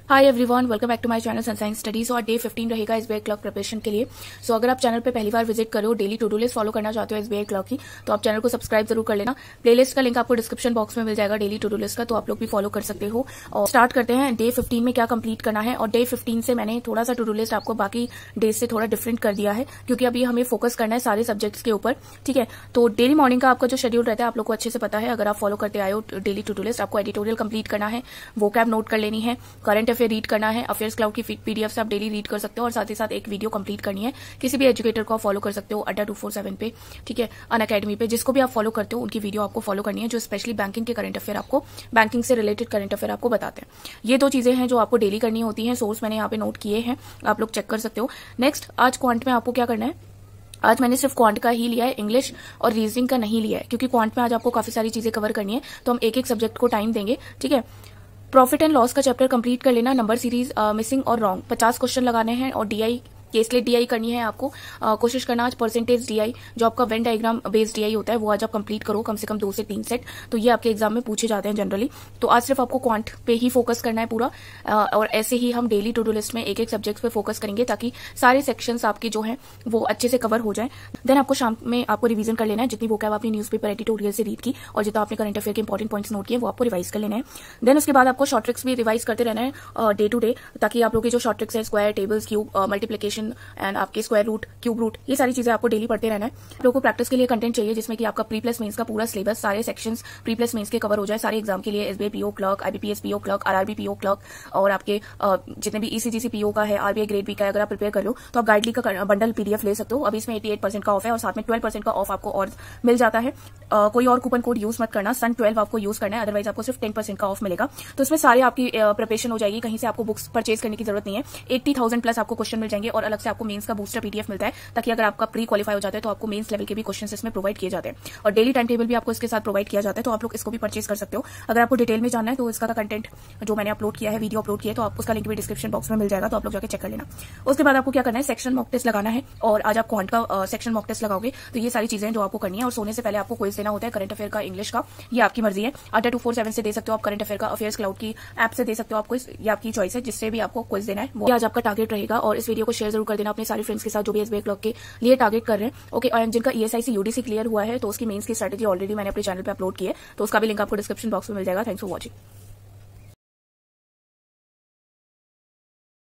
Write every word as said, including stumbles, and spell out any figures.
Hi everyone, welcome back to my channel sunshine studies. और day fifteen रहेगा SBI clerk preparation के लिए। So so, अगर आप चैनल पे पहली बार विजिट करो, daily to do list follow करना चाहते हो एसबीआई क्लर्क की, तो आप चैनल को सब्सक्राइब जरूर कर लेना। प्लेलिस्ट का लिंक आपको डिस्क्रिप्शन बॉक्स में मिल जाएगा डेली टू डू लिस्ट का, तो आप लोग भी फॉलो कर सकते हो। और स्टार्ट करते हैं डे फिफ्टीन में क्या कंप्लीट करना है। और डे फिफ्टीन से मैंने थोड़ा सा टू डू लिस्ट आपको बाकी डेज से थोड़ा डिफरेंट कर दिया है, क्योंकि अभी हमें फोकस करना है सारे सब्जेक्ट्स के ऊपर। ठीक है, तो डेली मॉर्निंग का आपका जो शेड्यूल रहता है आप लोग को अच्छे से पता है। अगर आप फॉलो करते आए हो डेली टू डू लिस्ट, आपको एडिटोरियल कंप्लीट करना है, वोकैब नोट कर लेनी है, करंट अफेयर रीड करना है, अफेयर्स क्लाउड की पीडीएफ से आप डेली रीड कर सकते हो, और साथ ही साथ एक वीडियो कंप्लीट करनी है। किसी भी एजुकेटर को आप फॉलो कर सकते हो अड्डा टू फोर सेवन पे, ठीक है, अनअकैडमी पे, जिसको भी आप फॉलो करते हो उनकी वीडियो आपको फॉलो करनी है, जो स्पेशली बैंकिंग के करंट अफेयर आपको बैंकिंग से रिलेटेड करंट अफेयर आपको बताते हैं। ये दो चीजें हैं जो आपको डेली करनी होती हैं। सोर्स मैंने यहाँ पे नोट किए हैं, आप लोग चेक कर सकते हो। नेक्स्ट, आज क्वांट में आपको क्या करना है। आज मैंने सिर्फ क्वांट का ही लिया है, इंग्लिश और रीजनिंग का नहीं लिया है, क्योंकि क्वांट में आज आपको काफी सारी चीजें कवर करनी है, तो हम एक एक सब्जेक्ट को टाइम देंगे। ठीक है, प्रॉफिट एंड लॉस का चैप्टर कंप्लीट कर लेना। नंबर सीरीज, मिसिंग और रॉन्ग, पचास क्वेश्चन लगाने हैं, और डीआई केसलेट डीआई करनी है आपको। आ, कोशिश करना आज परसेंटेज डीआई, जो आपका वेन डायग्राम बेस्ड डीआई होता है, वो आज आप कंप्लीट करो, कम से कम दो से तीन सेट। तो ये आपके एग्जाम में पूछे जाते हैं जनरली। तो आज सिर्फ आपको क्वांट पे ही फोकस करना है पूरा, आ, और ऐसे ही हम डेली टू डू लिस्ट में एक एक सब्जेक्ट पे फोकस करेंगे, ताकि सारे सेक्शंस आपके जो हैं वो अच्छे से कवर हो जाए। देन आपको शाम में आपको रिवीजन कर लेना है, जितनी वोकैब आपने न्यूज़पेपर एडिटोरियल से रीड की और जितना आपने करंट अफेयर के इंपॉर्टेंट पॉइंट्स नोट किए, वो आपको रिवाइज कर लेना है। देन उसके बाद आपको शॉर्ट ट्रिक्स भी रिवाइज करते रहना है डे टू डे, ताकि आप लोग की जो शॉर्ट ट्रिक्स है, square, tables, cube, multiplication and आपके स्क्वायर रूट, क्यूब रूट, ये सारी चीजें आपको डेली पढ़ते रहना है। आप लोगों को प्रैक्टिस के लिए कंटेंट चाहिए, जिसमें कि आपका प्री प्लस मेंस का पूरा सिलेबस, सारे सेक्शंस प्री प्लस मेंस के कवर हो जाए, सारे एग्जाम के लिए, SBI PO clerk, IBPS PO clerk, RRB PO clerk, और आपके जितने भी ईसीजीसी पीओ का है, आरबीआई ग्रेड बी का है, अगर आप प्रिपेयर कर लो तो आप गाइडली का बंडल पीडीएफ ले सकते हो। अभी इसमें अठासी परसेंट का ऑफ है, और साथ में ट्वेल्व परसेंट का ऑफ आपको और मिल जाता है। uh, कोई और कूपन कोड यूज मत करना, सन ट्वेल्व आपको यूज करना है, अदरवाइज आपको सिर्फ टेन परसेंट का ऑफ मिलेगा। तो इसमें सारी आपकी प्रिपरेशन हो जाएगी, कहीं से आपको बुक्स परचेज करने की जरूरत नहीं है। एट्टी थाउजेंड प्लस आपको क्वेश्चन मिल जाएंगे, और अलग से आपको मेंस का बूस्टर पीडीएफ मिलता है, ताकि अगर आपका प्री क्वालिफाई हो जाता है तो आपको मेंस लेवल के भी क्वेश्चंस इसमें प्रोवाइड किए जाते हैं। और डेली टाइम टेबल भी आपको इसके साथ प्रोवाइड किया जाता है, तो आप लोग इसको भी परचेज कर सकते हो। अगर आपको डिटेल में जानना है तो इसका कंटेंट जो मैंने अपलोड किया है, वीडियो अपलोड किया है, तो आप उसका लिंक भी डिस्क्रिप्शन बॉक्स में मिल जाएगा, तो आप लोग जाकर चेक कर लेना। उसके बाद आपको क्या करना है, सेक्शन मॉक टेस्ट लगाना है, और आज आप क्वांट का सेक्शन मॉक टेस्ट लगाओगे, तो ये सारी चीजें जो आपको करनी है। और सोने से पहले आपको क्विज देना होता है, करंट अफेयर का, इंग्लिश का, ये आपकी मर्जी है। अड्डा टू फोर सेवन से दे सकते हो आप करंट अफेयर का, अफेयर्स क्लाउड की ऐप से दे सकते हो आप क्विज, ये आपकी चॉइस है, जिससे भी आपको क्विज देना है वो आज आपका टारगेट रहेगा। और इस वीडियो को शेयर जरूर कर देना अपने सारे फ्रेंड्स के साथ, जो भी एसबीआई क्लर्क के लिए टारगेट कर रहे हैं। ओके, और जिनका ईएसआईसी यूडीसी क्लियर हुआ है, तो उसकी मेंस की स्ट्रेटेजी ऑलरेडी मैंने अपने चैनल पे अपलोड की है, तो उसका भी लिंक आपको डिस्क्रिप्शन बॉक्स में मिल जाएगा। Thanks for watching.